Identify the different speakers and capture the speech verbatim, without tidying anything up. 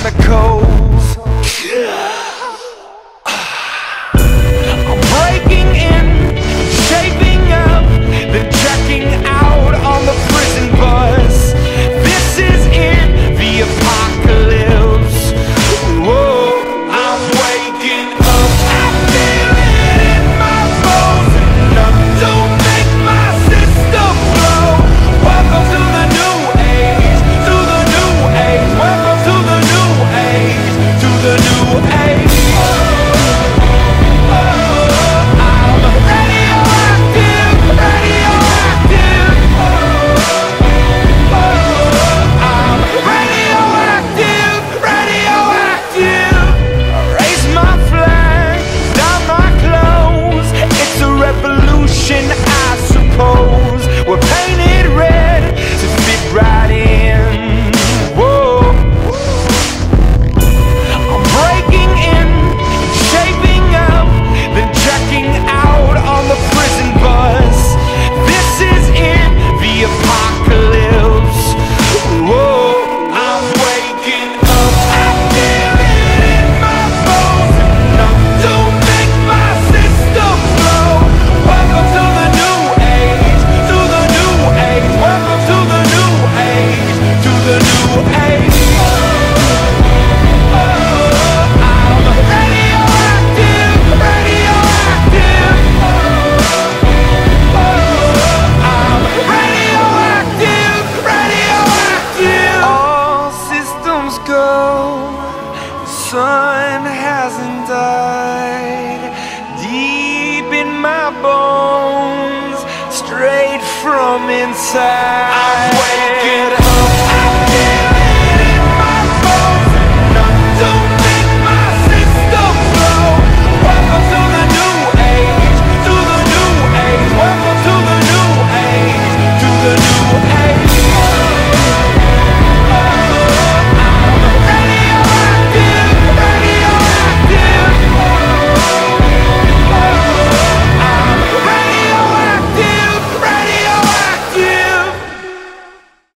Speaker 1: chemicals. I'm breaking in, shaping up, then checking out on the prison bus. This is in the apocalypse. Whoa, I'm waking up. I feel it in my bones, enough to make my system blow. Welcome to the new age, to the new age. Welcome to the new age, to the new age. I suppose we're painted red to fit right in. Whoa, I'm breaking in, shaping up, then checking out on the prison bus. This is in the apocalypse. Whoa, I'm waking up. I feel it in my bones, enough to make my system blow. Welcome to the new age, to the new age. Welcome to the new age, to the new age. Oh, I'm radioactive, radioactive. Oh, I'm radioactive, radioactive. All systems go, the sun hasn't died. Deep in my bones, straight from inside.